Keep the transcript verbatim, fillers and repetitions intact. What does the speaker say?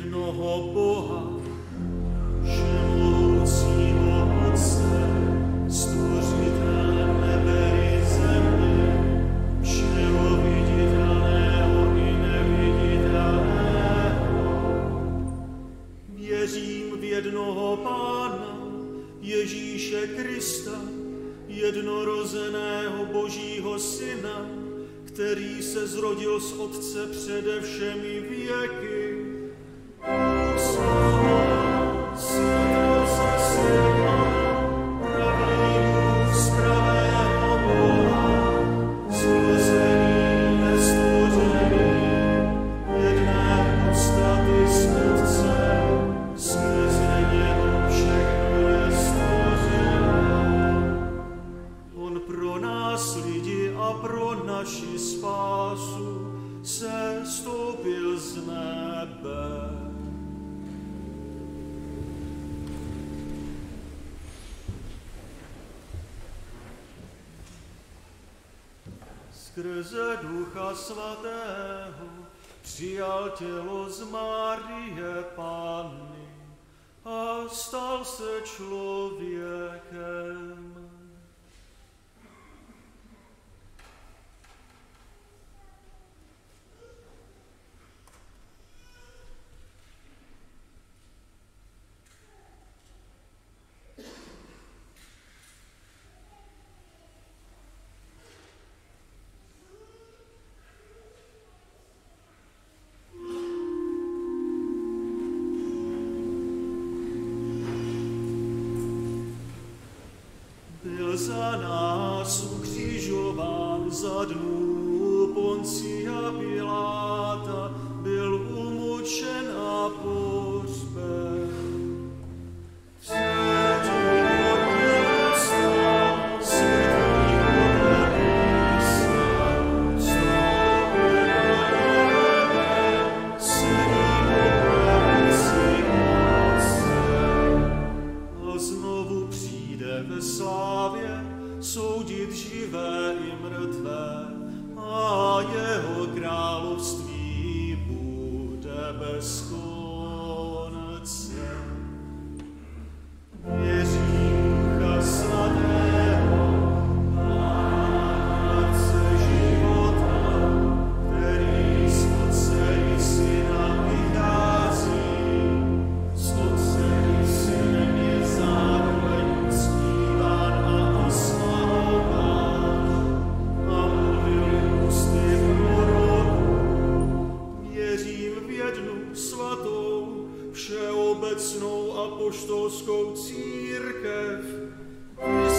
jednoho Boha, všemohoucího Otce, stvořitele nebe i země, všeho viditelného i neviditelného. Věřím v jednoho Pána, Ježíše Krista, jednorozeného Božího Syna, který se zrodil z Otce přede všemi věky. Slova světlo ze světla, pravý Bůh z pravého Boha, stvořený, nestvořený, jedné podstaty z Otce, skrze něho všechno je stvořeno. On pro nás lidi a pro naši spásu se stoupil z nebe. Skrze Ducha Svatého přijal tělo z Marie Panny a stal se člověkem. Za nás ukřižován za dnů Poncia Piláta, byl umučen a pohřben. Třetího dne vstal, světlýho nebesa, vstoupil do nebe, sedí po pravici Otce a znovu přijde ve slávě soudit živé i mrtvé, a jeho království bude bez konce. Věřím Ducha Svatého, Pátce života, který z Otce i Syna vychází, z Otce i Synem je zároveň uctíván a oslavován a mluvil ústy proroků. Věřím v jednu svatou, všeobecnou apoštolskou církev,